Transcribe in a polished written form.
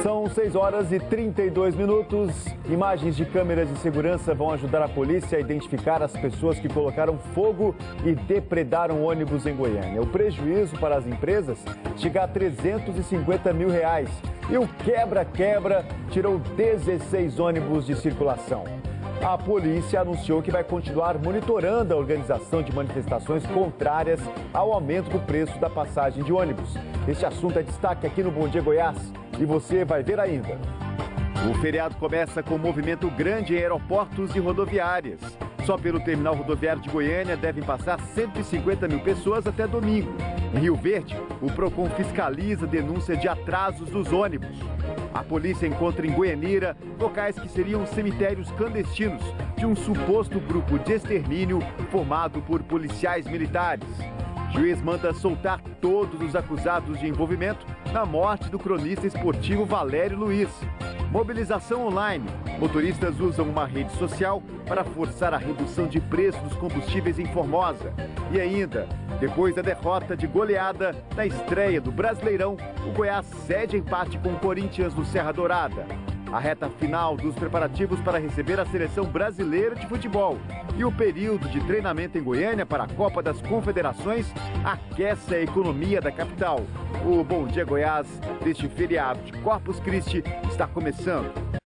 São 6 horas e 32 minutos. Imagens de câmeras de segurança vão ajudar a polícia a identificar as pessoas que colocaram fogo e depredaram ônibus em Goiânia. O prejuízo para as empresas chega a R$350 mil. E o quebra-quebra tirou 16 ônibus de circulação. A polícia anunciou que vai continuar monitorando a organização de manifestações contrárias ao aumento do preço da passagem de ônibus. Este assunto é destaque aqui no Bom Dia Goiás e você vai ver ainda. O feriado começa com movimento grande em aeroportos e rodoviárias. Só pelo terminal rodoviário de Goiânia devem passar 150 mil pessoas até domingo. Em Rio Verde, o Procon fiscaliza denúncia de atrasos dos ônibus. A polícia encontra em Goianira locais que seriam cemitérios clandestinos de um suposto grupo de extermínio formado por policiais militares. O juiz manda soltar todos os acusados de envolvimento na morte do cronista esportivo Valério Luiz. Mobilização online. Motoristas usam uma rede social para forçar a redução de preço dos combustíveis em Formosa. E ainda, depois da derrota de goleada na estreia do Brasileirão, o Goiás cede empate com o Corinthians no Serra Dourada. A reta final dos preparativos para receber a seleção brasileira de futebol e o período de treinamento em Goiânia para a Copa das Confederações aquece a economia da capital. O Bom Dia Goiás deste feriado de Corpus Christi está começando.